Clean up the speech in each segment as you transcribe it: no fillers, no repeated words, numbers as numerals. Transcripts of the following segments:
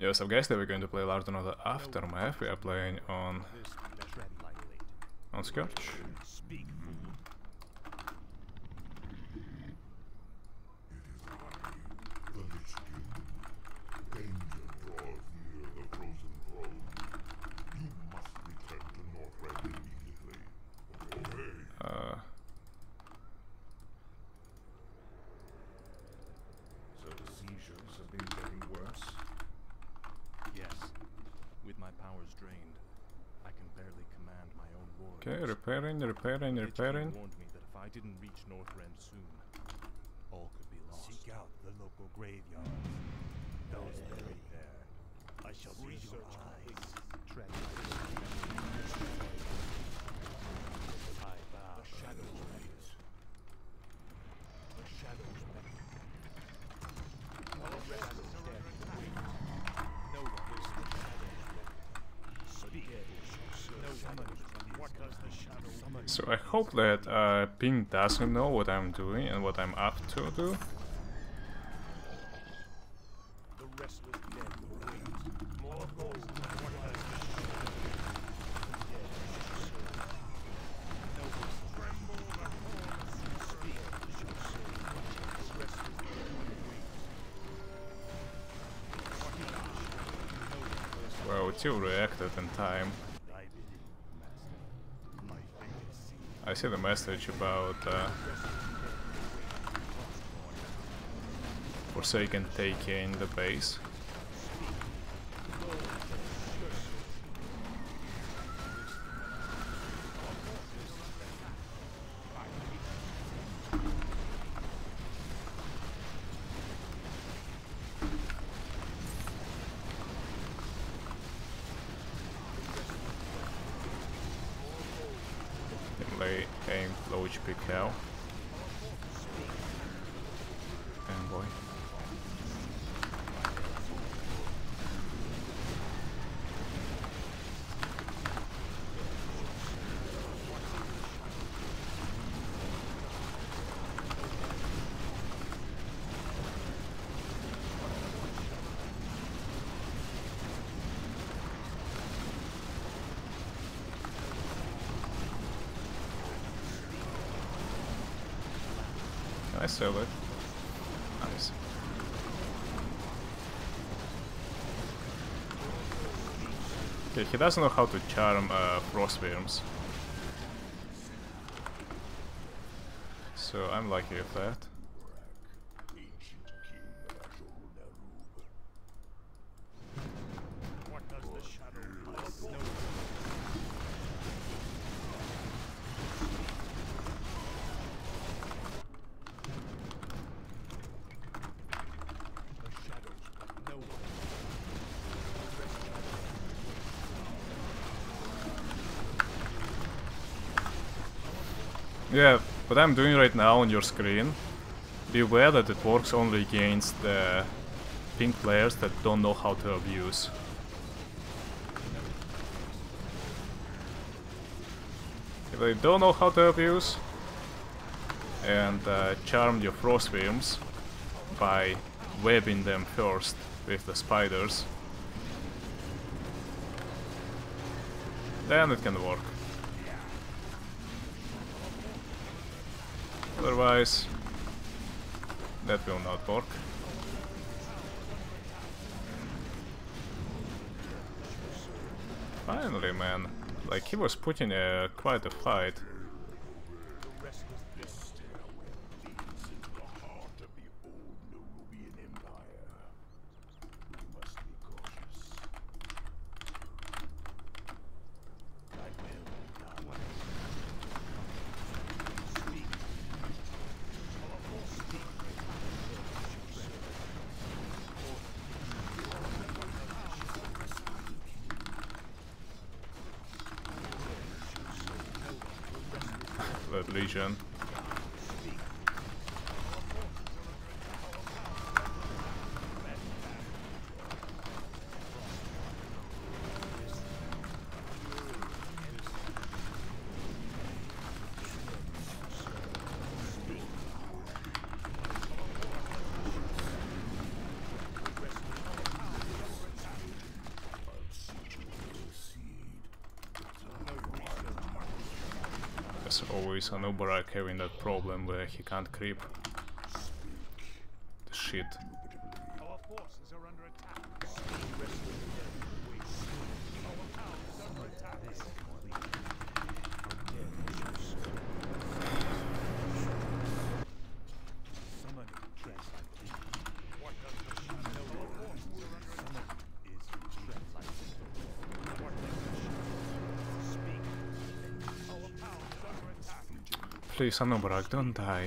Yo, so guys, today we're going to play Lar Another Aftermath. We are playing on Scourge. So the seizures have been getting worse? Yes. With my powers drained, I can barely command my own warriors. Okay, repairing. HQ warned me that if I didn't reach Northrend soon, all could be lost. Seek out the local graveyards. Those buried there. I shall read your eyes. Tread I bow. The shadows raise. The shadows beckon. All rest is dead. No one is the shadows. Speak. No one. What does the shadow? So I hope that Ping doesn't know what I'm doing and what I'm up to do. The restless dead wait. More gold. What does the shadow? Dead. No one tremble the horns. Speak. The restless dead wait. Well, it still reacted in time. Thy bidding, master. My fingers see. I see the message about Forsaken taking the base. Lay aim low HP cow. Envoy. I sell it. Nice. Okay, he doesn't know how to charm frost worms. So I'm lucky with that. What does the shadow know? The shadows, but no one. Yeah, what I'm doing right now on your screen, be aware that it works only against the pink players that don't know how to abuse. If they don't know how to abuse and charm your frost worms by webbing them first with the spiders, then it can work. Otherwise, that will not work. Finally, man. Like, he was putting quite a fight. The restless dead leads into the heart of the old Nerubian Empire. We must be cautious. I will not. Speak. That Legion. As always, an Uberak having that problem where he can't creep. The shit. Our forces are under attack. The rest of the dead wait. Our town is under attack. Summoning threats like this. What does the shadow? Our forces are under attack. Is threats like this. What does the shadow speak? Our town is under attack. Please, an Uberak, don't die.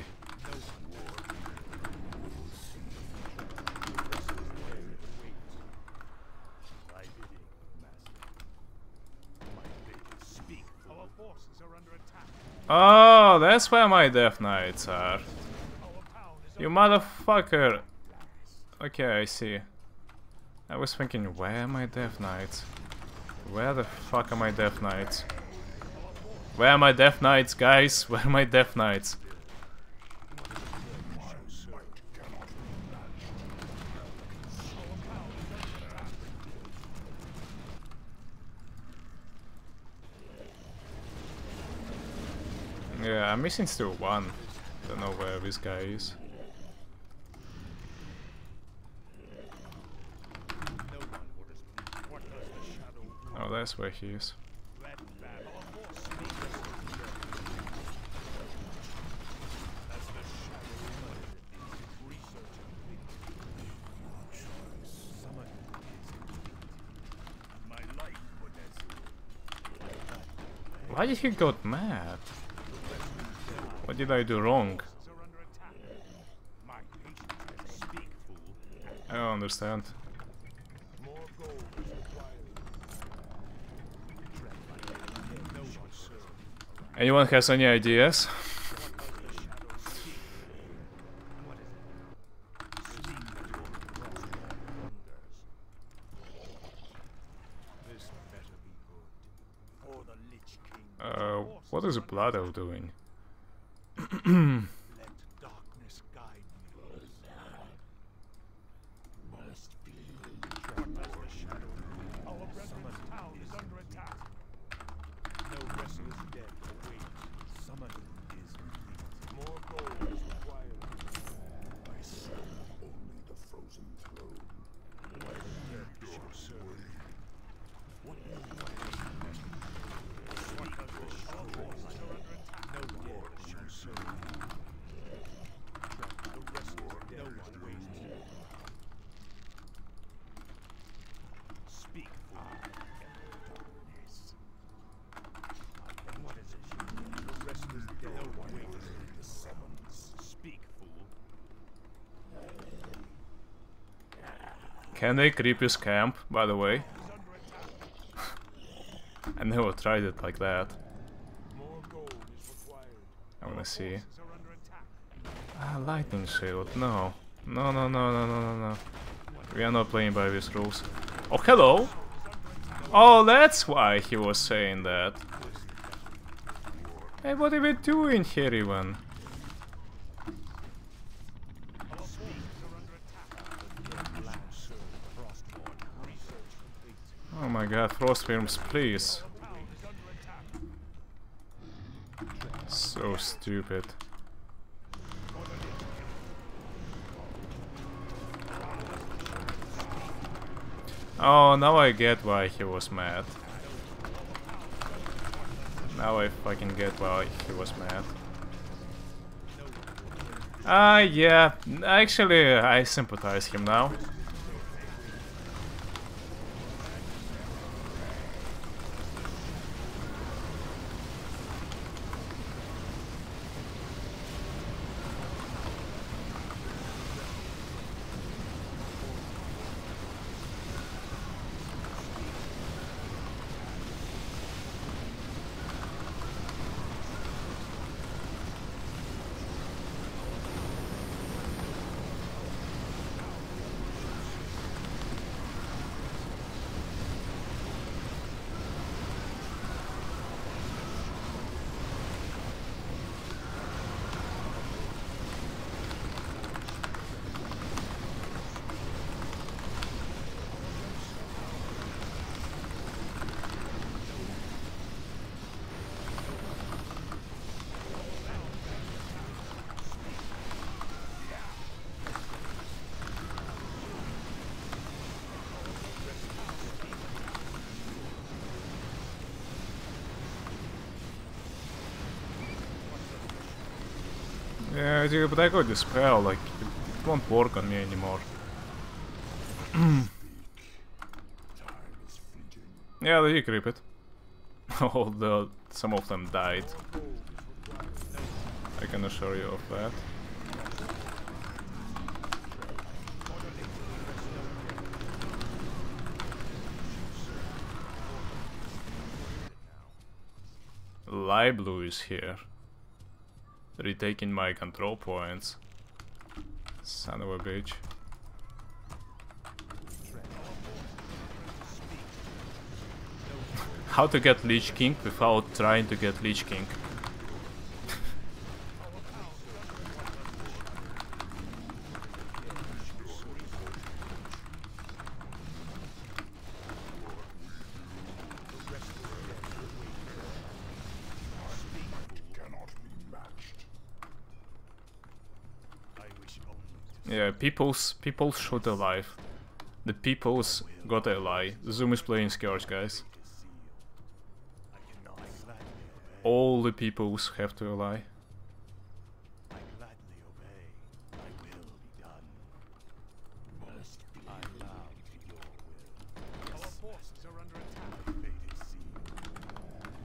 Oh, that's where my Death Knights are. You motherfucker. Okay, I see. I was thinking, where are my Death Knights? Where the fuck are my Death Knights? Where are my Death Knights, guys? Where are my Death Knights? Yeah, I'm missing still one. Don't know where this guy is. Oh, that's where he is. Why did he got mad? What did I do wrong? I don't understand. Anyone has any ideas? What is Blood-Elf doing? Let darkness guide me. Must be the shadow. Our brethren's town is under attack. No restless dead await. Summoning is complete. More gold is required. I serve only the frozen throne. My dead shall serve. What new way? What does the shadow is under attack? No dead shall serve. The rest is dead. No one waits. Speak, fool. Darkness. What is it? The rest is dead. No one waits. The summons. Speak, fool. Can they creep his camp, by the way? I never tried it like that. More gold is required. I wanna see. Forces are under attack. Ah, lightning shield. No. No, no, no, no, no, no, no. We are not playing by these rules. Oh, hello! Oh, that's why he was saying that. Hey, what are we doing here even? Oh my god, Frostwyrms, please. So stupid. Oh, now I get why he was mad. Now I fucking get why he was mad. Yeah, actually I sympathize him now. But I got the spell, like, it won't work on me anymore. Yeah, they creep it. Although some of them died. I can assure you of that. Light Blue is here. Retaking my control points. Son of a bitch. How to get Lich King without trying to get Lich King. Yeah, people's shot alive. The people's got a lie. Zoom is playing Scourge, guys. All the peoples have to lie. I gladly obey. My will be done. I bow to your will. Our forces are under attack. Fate is sealed.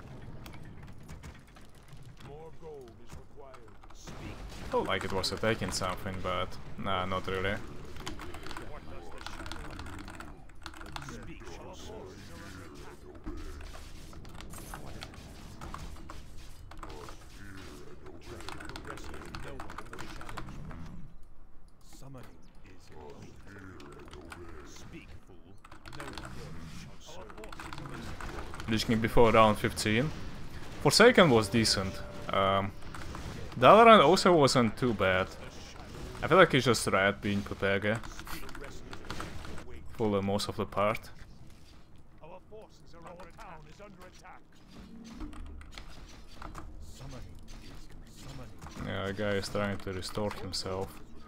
More gold is required. Speak. Felt like it was attacking something, but nah, not really. What does the shadow? Speak. Our forces are under attack. What is it? No one will shadows around. Summoning is complete. Speak, fool. No one shall serve. Lich King before round 15. Forsaken was decent. Dalaran also wasn't too bad. I feel like it's just Rat being Pepega for most of the part. Our forces are under town is under attack. Summoning is summoning. Yeah, the guy is trying to restore himself.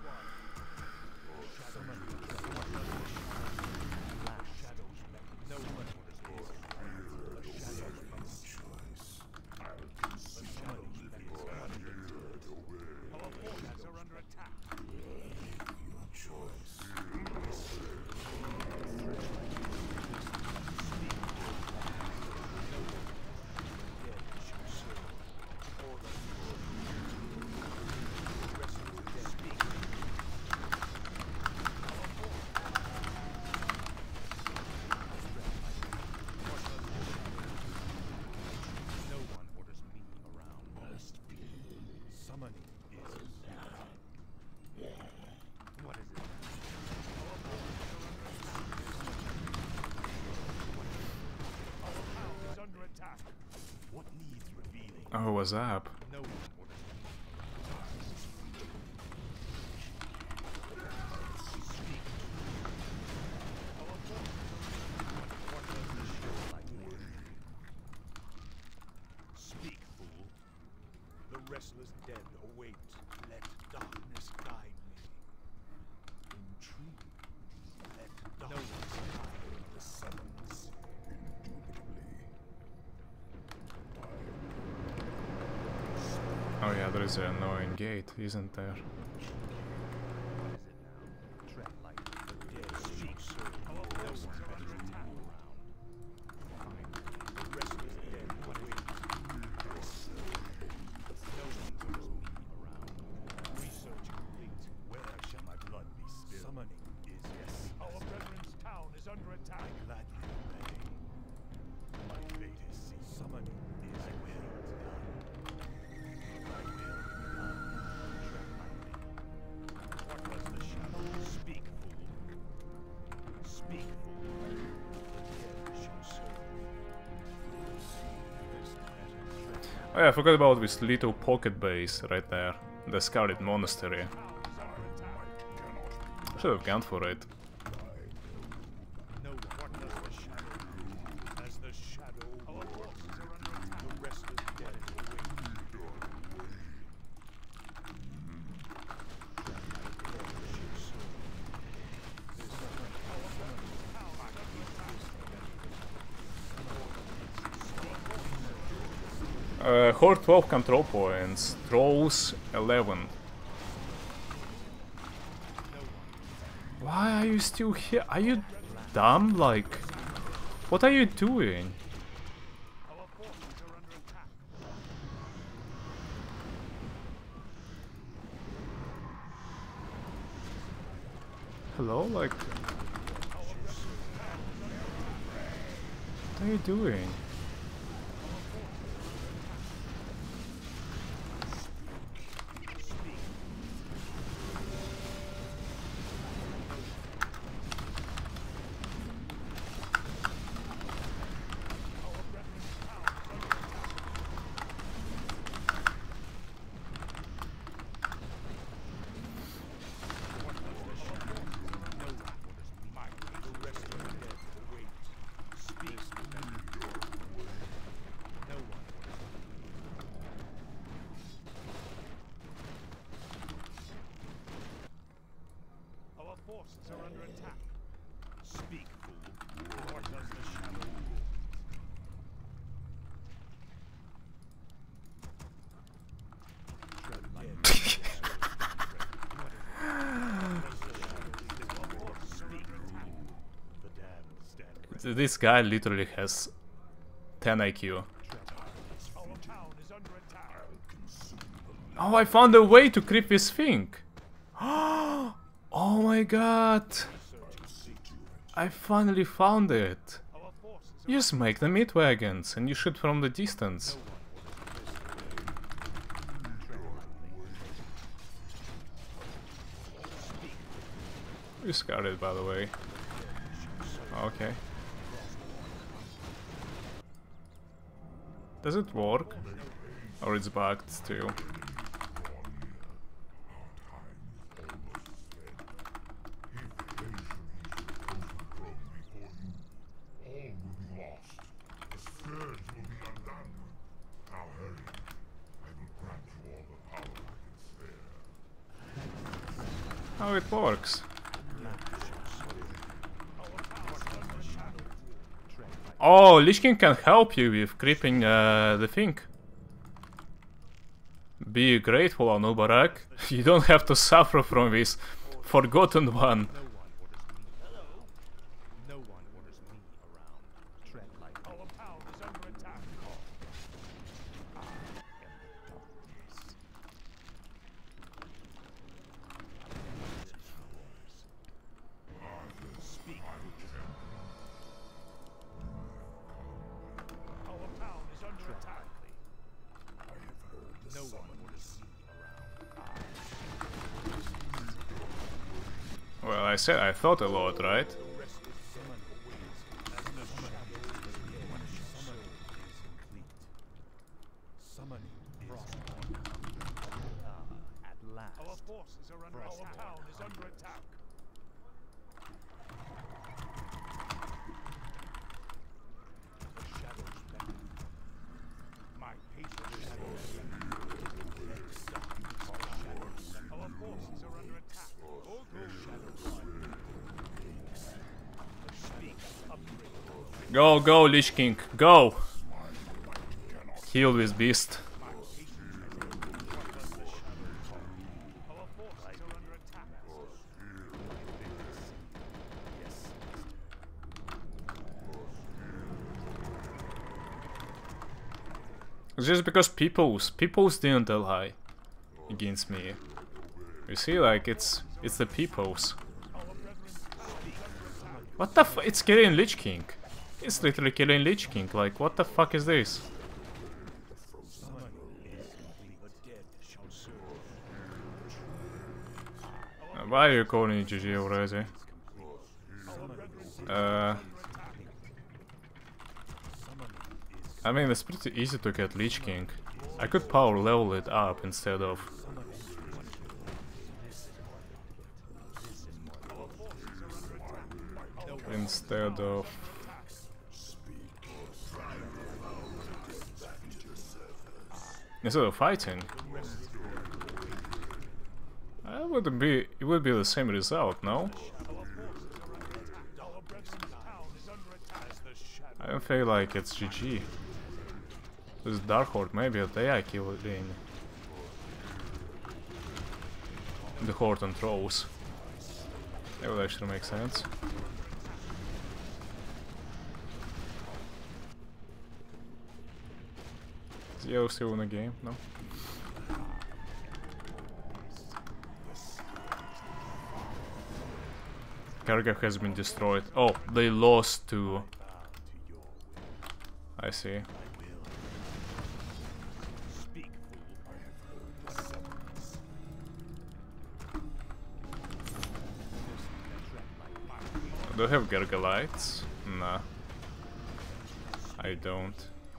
Oh, what's up? Speak, fool. The restless dead await. Let darkness guide me. Intrigue. Let darkness guide the summons. Oh yeah, there is an annoying gate, isn't there? Oh yeah, I forgot about this little pocket base right there, the Scarlet Monastery. Should have gone for it. Horde 12 control points, Trolls 11. Why are you still here? Are you dumb? Like, what are you doing? Our forces are under attack. Hello? Like, what are you doing? Our forces are under attack. Speak, fool. What does the shadow rule? This guy literally has 10 IQ. Our town is under attack. Oh, I found a way to creep this thing. Oh my god. I finally found it. Our forces You just make the meat wagons and you shoot from the distance. You scarred it, by the way. Okay. Does it work? Or it's bugged still? How it works? Oh, Lich King can help you with creeping the thing. Be grateful, Anubarak. You don't have to suffer from this forgotten one. No one orders me around. Tread lightly. Our town is under attack. Speak. Our town is under attack. No one orders me around. Well, I said I thought a lot, right? Summoning is at last. Our forces are under attack. Our town is under attack. The shadows beckon. My patience Our forces are under attack. The shadows speak upgrade. Go, go, Lich King, go! Heal this beast. Our forces are under attack. It's just because peoples didn't ally against me. You see, like, it's the peoples. What the it's killing Lich King. It's literally killing Lich King, like, what the fuck is this? Why are you calling it GG already? I mean, it's pretty easy to get Lich King. I could power level it up instead of... Instead of fighting. It would be the same result, no? I don't feel like it's GG. This Dark Horde, maybe they are killing the Horde and Trolls. That would actually make sense. Is Yellow still in the game? No? Karga has been destroyed. Oh, they lost to... I see. Do I have Gargalites? Nah. I don't.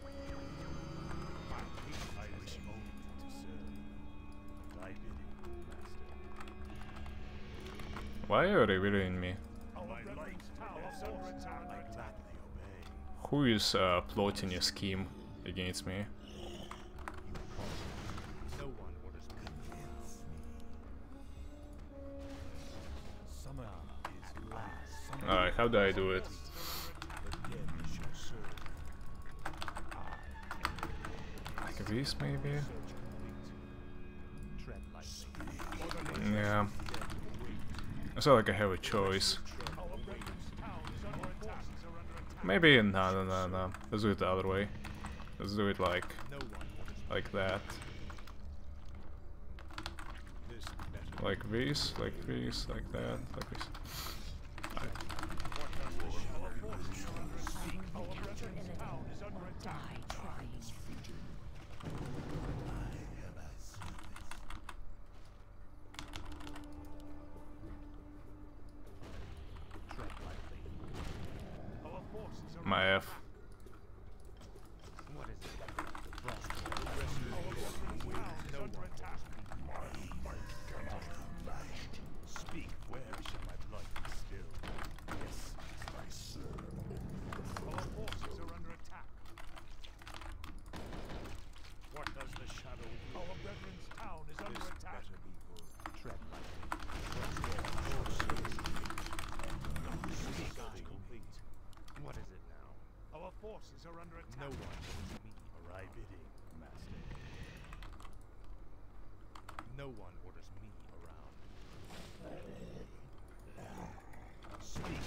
Why are they revealing me? Who is plotting a scheme against me? Alright, how do I do it? Like this, maybe? Yeah. It's not like I have a choice. Maybe no. Let's do it the other way. Let's do it like that. Like this, like this, like that, like this. My F. Speak, where shall my blood be stilled? Yes, I serve. Our forces are under attack. What does the shadow do? Our brethren's town is under attack. Tread lightly. Speak, complete. What is it now? Our forces are under attack. No one orders me or I bidding, master. No one orders me around. Speak.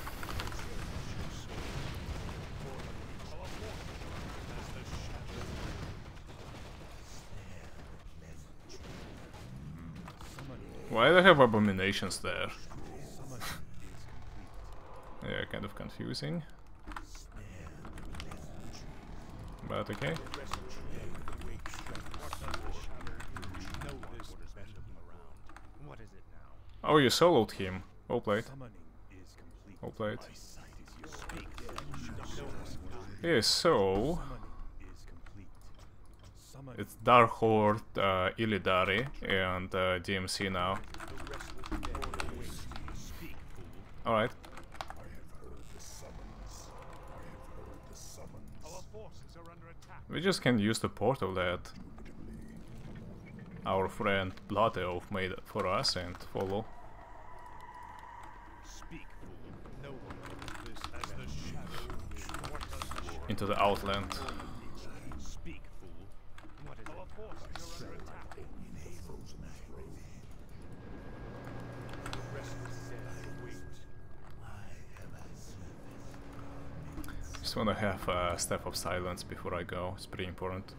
Our forces as the shadow. Why do I have abominations there? Summon is complete. Yeah, kind of confusing. But okay. What is it now? Oh, you soloed him. Well played. Summoning is complete. Well played. My sight is your Yeah, so... is complete. Summon It's Dark Horde, Illidari, and DMC now. speak, fool. Alright. Our forces are under attack. We just can use the portal that our friend Blood Elf made for us and follow. Speak, fool. No one this as the shadow will. What does the shadow Into the Outland. speak, fool? What is our forces are under attack. The restless dead wait. Just wanna have a Step of Silence before I go. It's pretty important.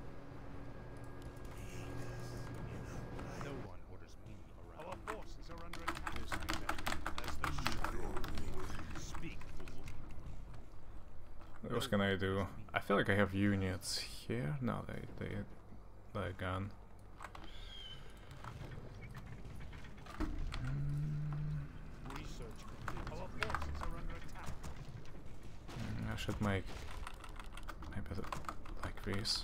No one orders me around. Our forces are under attack. As the shadow will. Speak, fool. What else can I do? I feel like I have units here. No, they're gone. Research complete. Our forces are under attack. I should make maybe like this.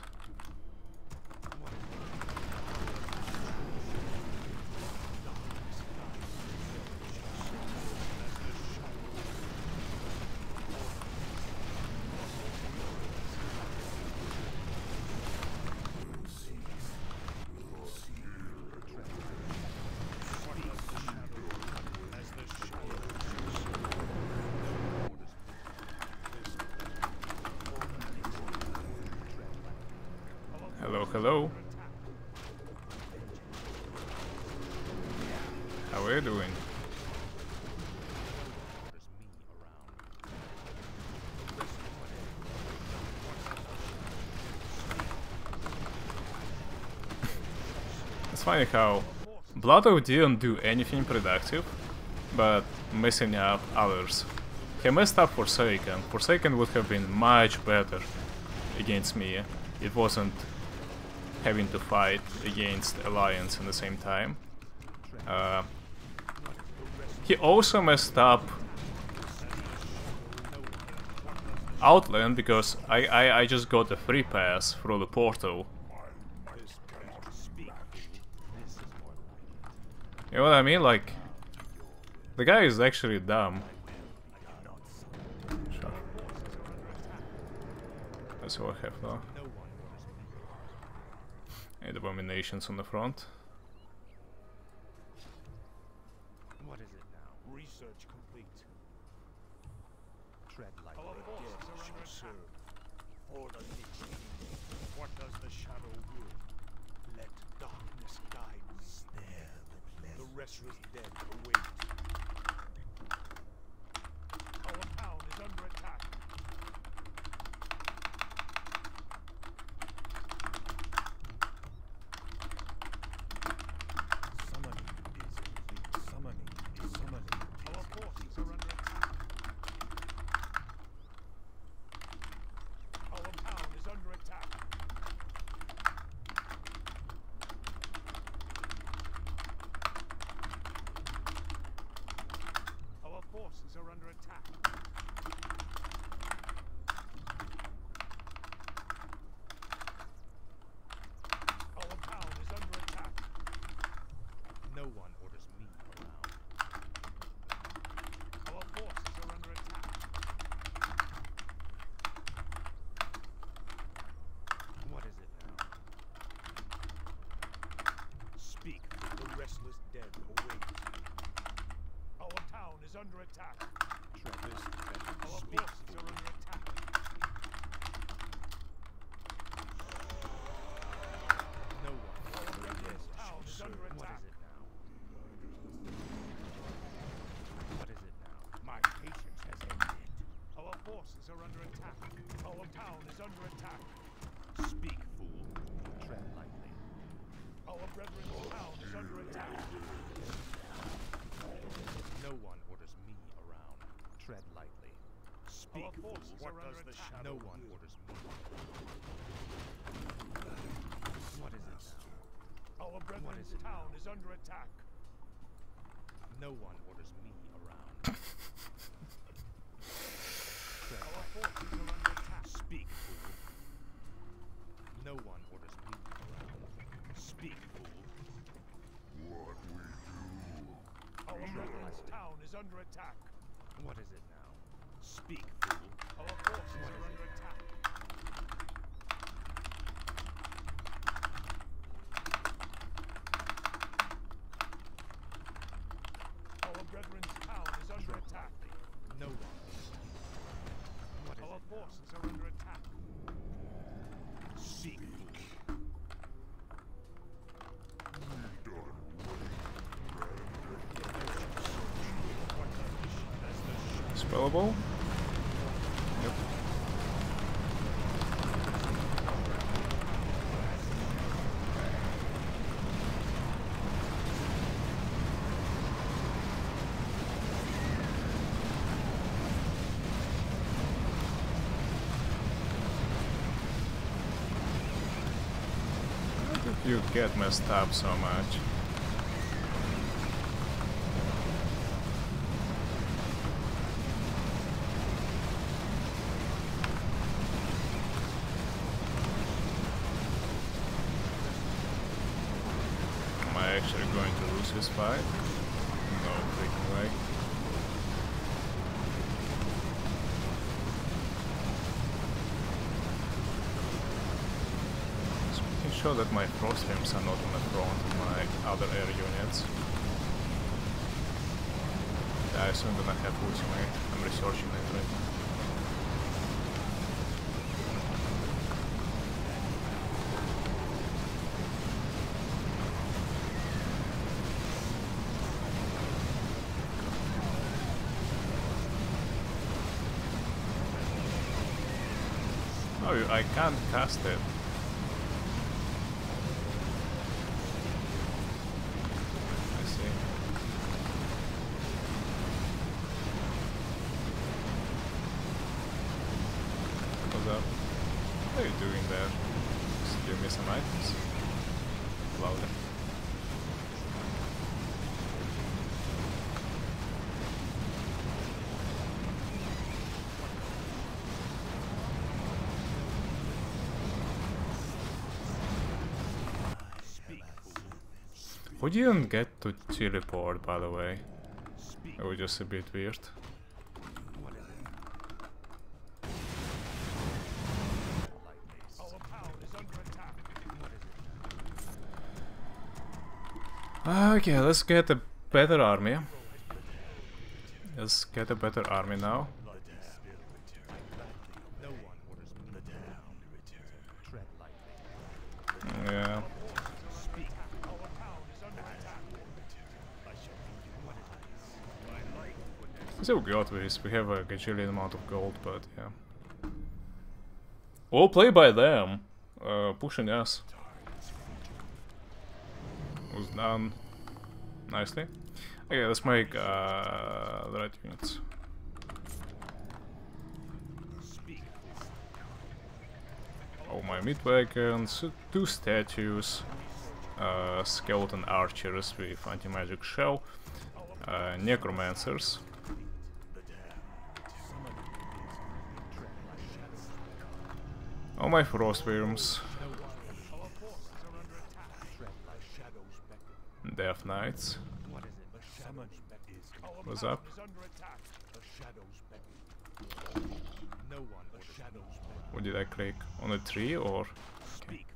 Hello, hello. How are you doing? funny how Bloodov didn't do anything productive, but messing up others. He messed up Forsaken. Forsaken would have been much better against me. It wasn't having to fight against Alliance at the same time. He also messed up Outland because I just got a free pass through the portal. You know what I mean? Like, the guy is actually dumb. Sure. That's all I have now. And abominations on the front. What is it now? Research complete. Tread lightly. Our forces are under attack. Order needs to be. What does the shadow will? Let darkness guide me. The restless dead await. Our town is under attack. Summoning is summoning. Our forces are under attack. Our town is under attack. Our forces are under attack. Our town is under attack. No one orders me around. Our forces are under attack. What is it now? Speak, the restless dead await. Our town is under attack. Travis, our forces are under attack. No one. Our town is under attack. What is it now? My patience has ended. Our forces are under attack. Our town is under attack. Speak, fool. Tread lightly. Our brethren's town is under attack. No one orders me around. Tread lightly. Speak, fool. What does the shadow? No one orders me. What is it now? Our brethren's town is under attack. No one orders me around. Our forces are under attack. Speak, fool. No one orders me around. Speak, fool. What we do? Our brethren's town is under attack. What is it now? Speak, fool. Our forces are under attack. Our brethren's town is under attack. No one. What is Our forces are under attack. Seek. Spellable? Yep. How did you get messed up so much? Am I actually going to lose this fight? No freaking way. Just making sure that my Frostbeams are not on the front of my other air units. Yeah, I assume gonna have ultimate. I'm researching it right now. Oh, I can't cast it. What's up? What are you doing there? Just give me some items. Louder. We didn't get to teleport, by the way. It was just a bit weird. Okay, let's get a better army. Let's get a better army now. Yeah. So we got this. We have a gajillion amount of gold, but yeah. We'll play by them. Pushing us. Was done nicely. Okay, let's make the right units. Oh, my meat wagons, 2 statues, skeleton archers with anti-magic shell, necromancers. Oh, my frost worms. Death Knights. What's up? What did I click? On a tree or? Okay.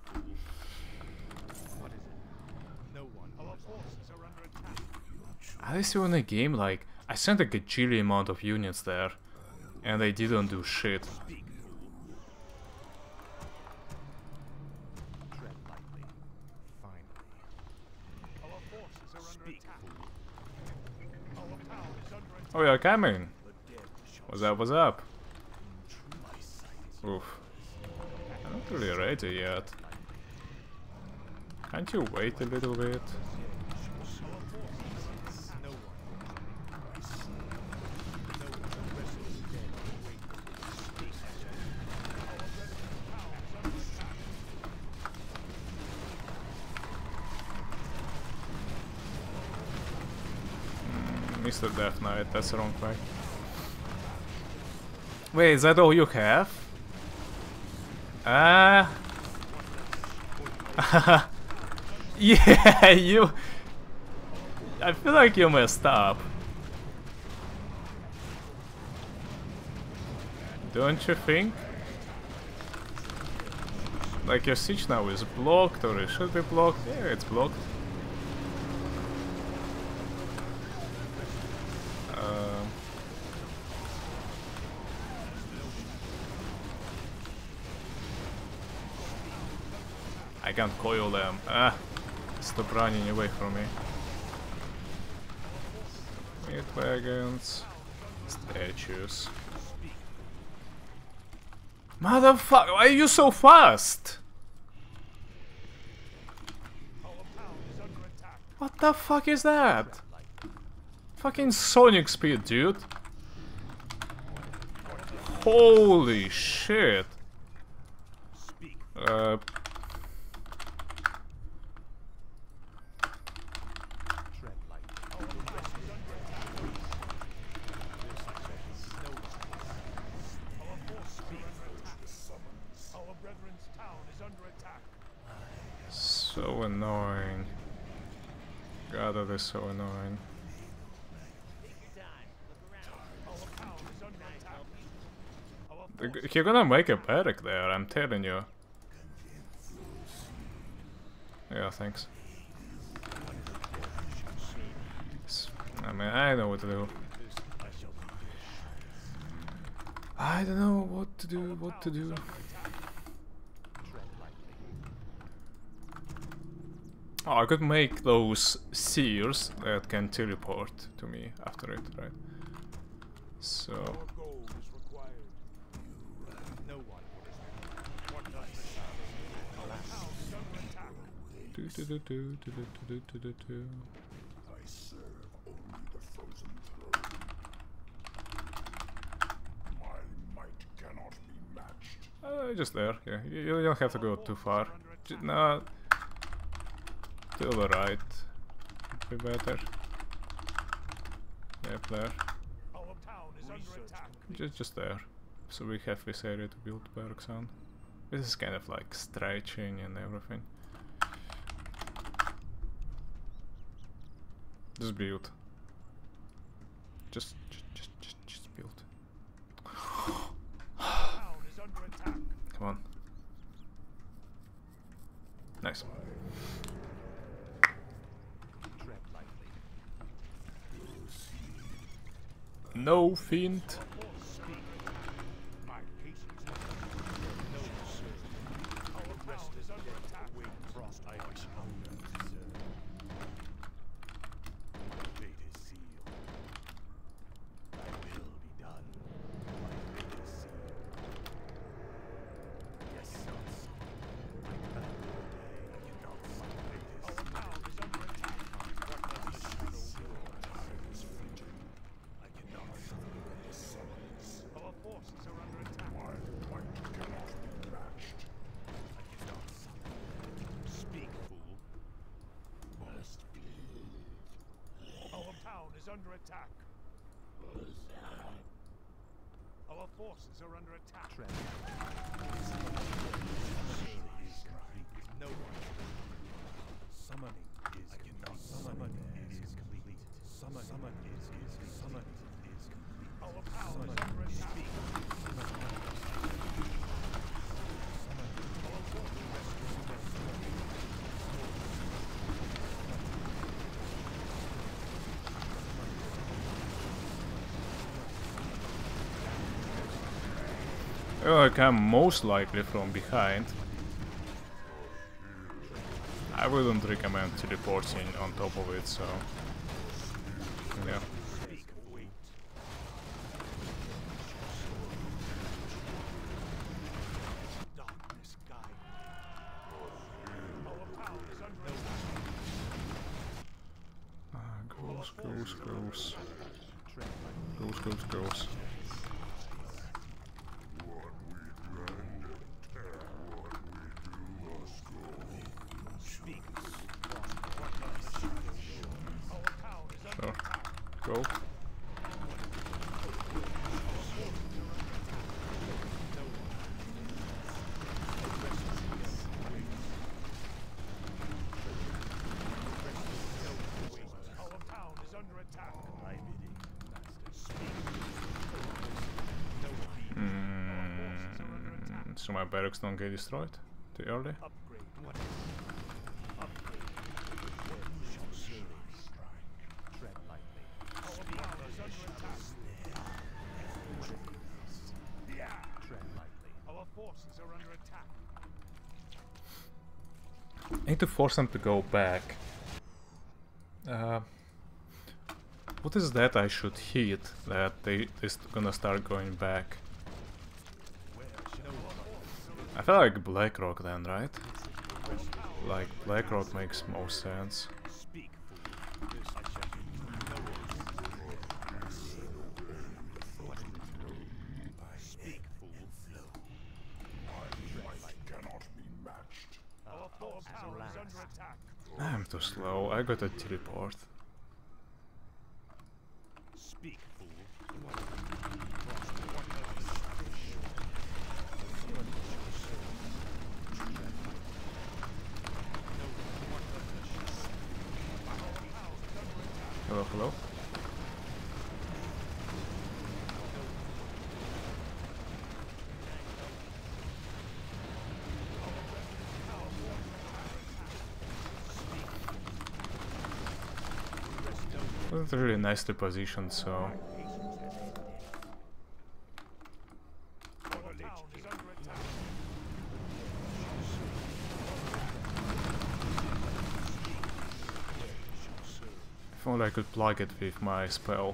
At least in a game like I sent a gajillion amount of units there and they didn't do shit. Oh, you're coming. What's up, what's up? Oof. I'm not really ready yet. Can't you wait a little bit? Mr. Death Knight, that's the wrong way. Wait, is that all you have? Yeah, you... I feel like you messed up. Don't you think? Like your siege now is blocked, or it should be blocked. Yeah, it's blocked. I can't coil them. Stop running away from me. Meat wagons. Statues. Motherfucker, why are you so fast? What the fuck is that? Fucking Sonic speed, dude. Holy shit. So annoying. God, that is so annoying. You're gonna make a barrack there, I'm telling you. Yeah, thanks. I mean, I know what to do. I don't know what to do. Oh, I could make those seers that can teleport to me after it, right? So... I serve only the frozen throne. My might cannot be matched. Just there, yeah. You don't have to go too far. No, to the right. Would be better. Yep, there. Our town is under attack. Just there. So we have this area to build barracks on. This is kind of like stretching and everything. Just build. Just build. Town is under attack. Come on. Nice. Tread lightly. No feint. My patience has no sir. Our town is under attack. Frost ice. Fate is sealed. Thy will be done. My fate is sealed. Yes, sir. I cannot day. I cannot my fate is sealed. Our town is under attack. What does the shadow will? Time is fleeting. I cannot suffer the summons. Our forces are under attack. My might cannot be matched. I cannot suffer. Speak, fool. Must be. Our town is under attack. Our forces are under attack. Tread No one. Summoning is complete. Summoning is complete. Summon is complete. Our power is under attack. Our forces I come most likely from behind. I wouldn't recommend teleporting on top of it, so yeah. darkness guide. Our power is under attack. Goes. Speak. What does the shadow show? Our town is under Sure. attack. Go. Our town is under attack. I bidding, master. Speak. No fear. Our forces are under attack. So my barracks don't get destroyed too early. Upgrade. What? Upgrade. What shall serve? Tread lightly. Our town is under attack. Tread lightly. Our forces are under attack. I need to force them to go back. What is that I should hit that they're gonna start going back? I feel like BlackRock then, right? Like BlackRock makes most sense. Speak, fool. This I shall do. Speak, fool. Our force power is under attack. I'm too slow, I gotta teleport. Speak, fool. Hello? It's really nicely positioned, so Our town is under attack. if only I could plug it with my spell.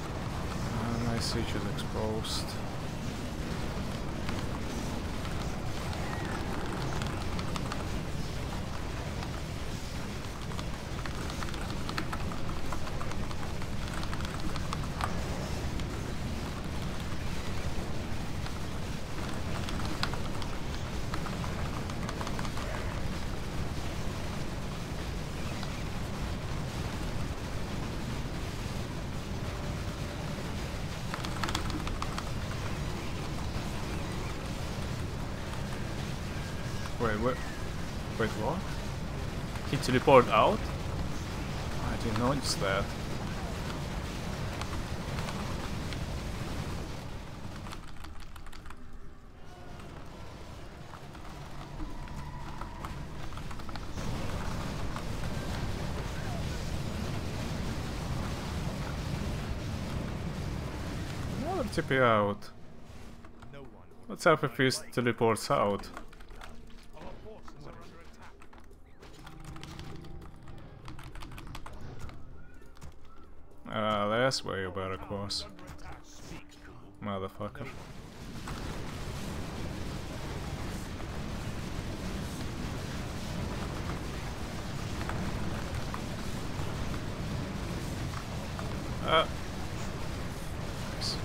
My siege is exposed. Wait, what? He teleported out? I didn't notice that. Another TP out. No one will. What's up if he teleports out? Our forces are under attack. That's where you better cross, Under attack. Speak, fool. motherfucker. Nice.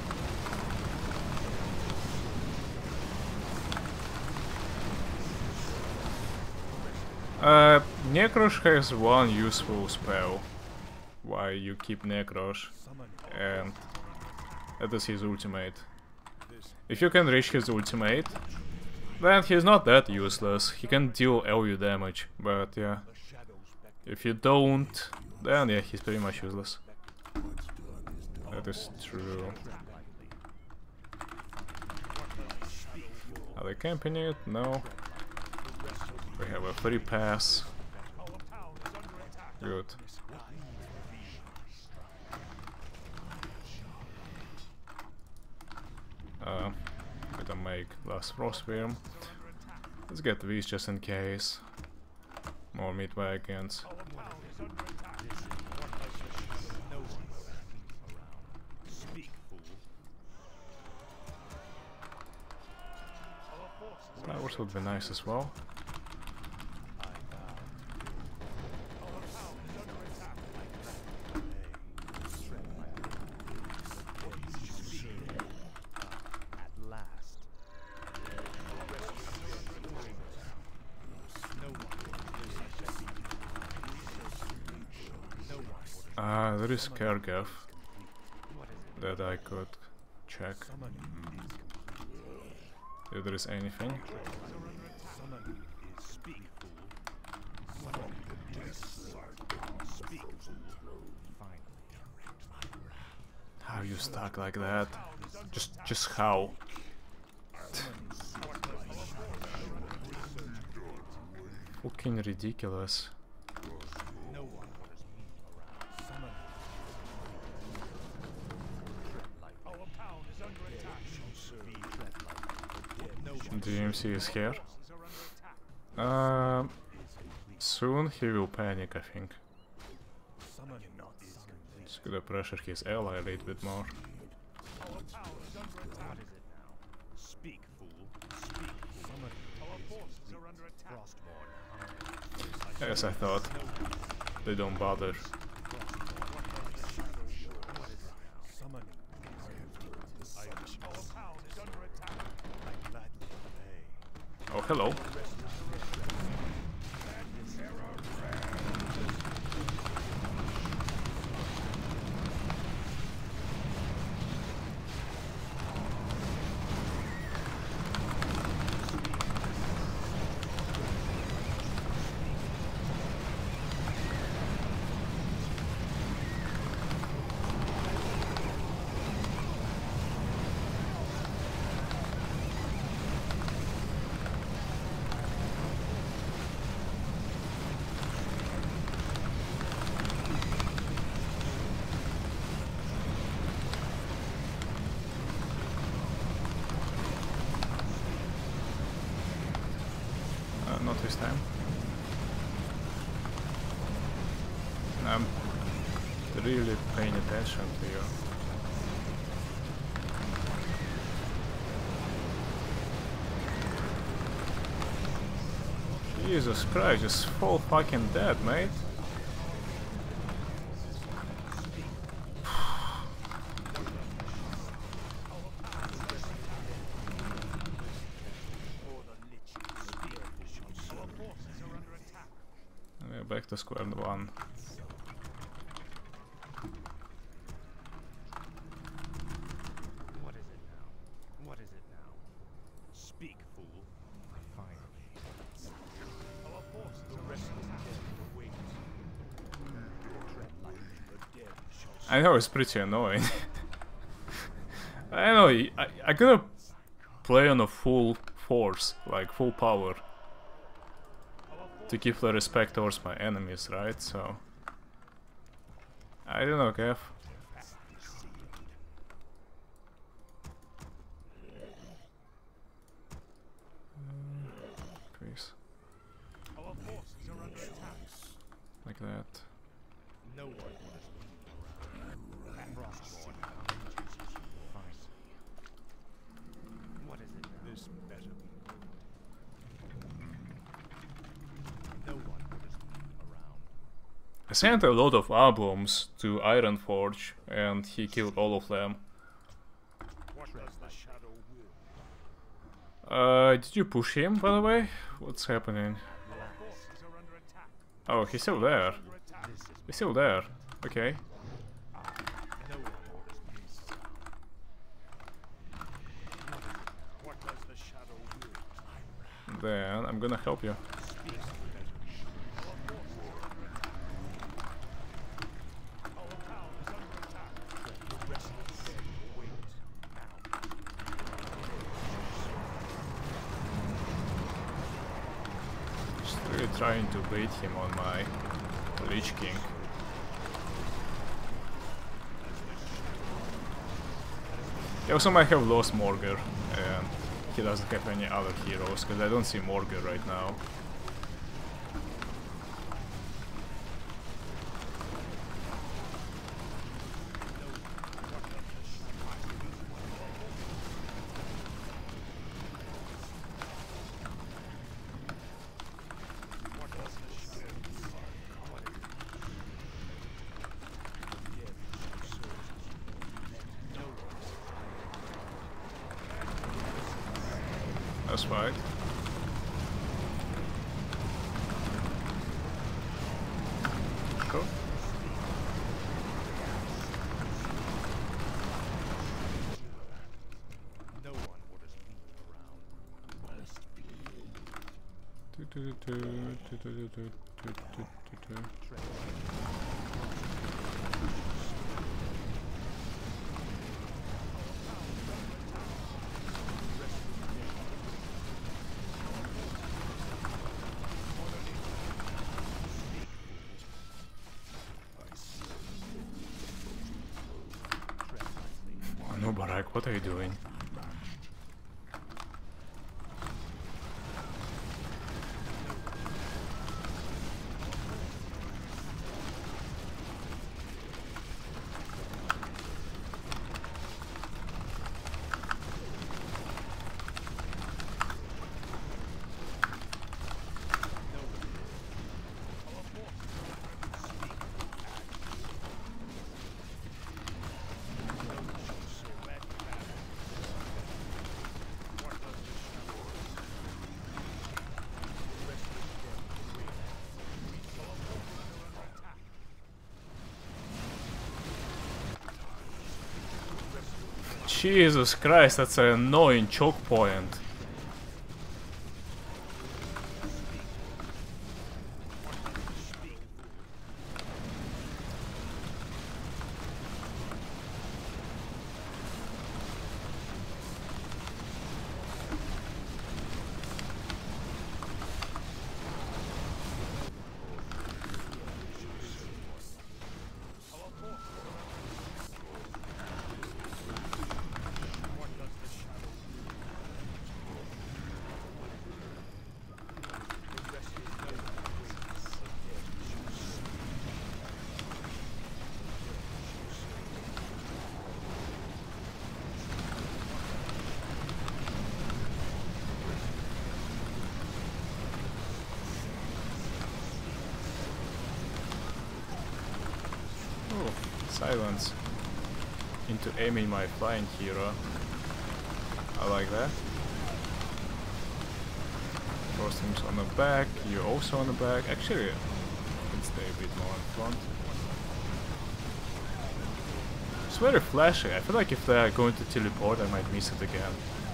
Necrosh has one useful spell. Why you keep Necrosh, and that is his ultimate. If you can reach his ultimate, then he's not that useless. He can deal AoE damage, but yeah, if you don't, then yeah, he's pretty much useless. That is true. Are they camping it? No. We have a free pass. Good. Gotta make last frost spear. Let's get these just in case. More meat wagons. Flowers would be nice as well. There is Kergeth that I could check if there is anything. How you stuck like that? Just how? Fucking ridiculous. DMC is here. Soon he will panic, I think. Just gonna pressure his ally a little bit more. Yes, I thought. They don't bother. Oh, hello. Not this time. I'm really paying attention to you. Jesus Christ, just fall fucking dead, mate. Back to square one. What is it now? What is it now? Speak, fool. Finally. I know it's pretty annoying. I know, I gotta play on a full force, like full power, to keep the respect towards my enemies, right? So I don't know, Kev. Please. Our forces are under attack. Like that. No one has been around. Frostborn reduces you. Fine. What is it now? This better be. No one has been around. I sent a lot of albums to Ironforge and he killed all of them. What does the shadow will? Did you push him, by the way? What's happening? Our forces are under attack. Oh, he's still there. Under attack. He's still there. Okay. No one orders peace. What does the shadow will? Then I'm gonna help you. Our town is under attack. The restless dead await now. Just really trying to bait him on my Lich King. He also might have lost Morgar, and he doesn't have any other heroes, because I don't see Morgar right now. That's right. Cool. No one orders me around. Oh no, Barak, what are you doing? Jesus Christ, that's an annoying choke point. Oh, silence. Into aiming my flying hero. I like that. Frosting's on the back, you're also on the back. Actually, you can stay a bit more in front. It's very flashy. I feel like if they're going to teleport, I might miss it again.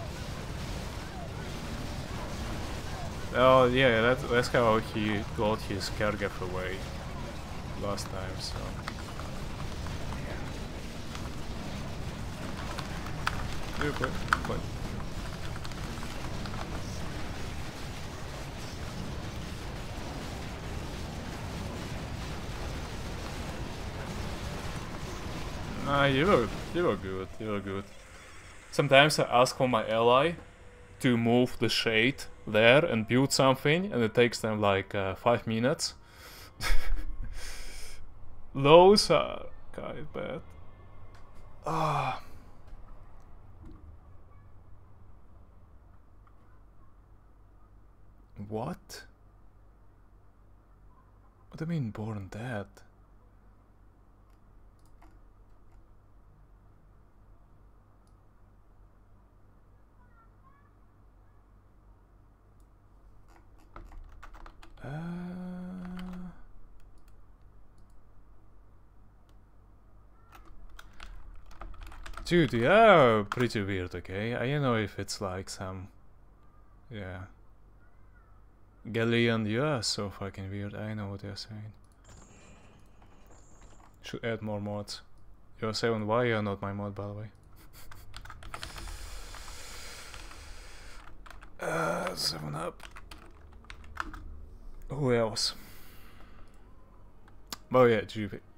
Oh yeah, that's how he got his Kergeth away last time, so... stupid. But nah, you were good. You were good. Sometimes I ask for my ally to move the shade there and build something, and it takes them like 5 minutes. Those are kind of bad. Ah. What? What do you mean born dead? Dude, yeah, pretty weird, okay? I don't know if it's like some... Yeah. Galleon, yeah, so fucking weird. I know what you're saying. Should add more mods. You're 7Y, you're not my mod, by the way. 7-Up. Who else? Oh yeah, GP.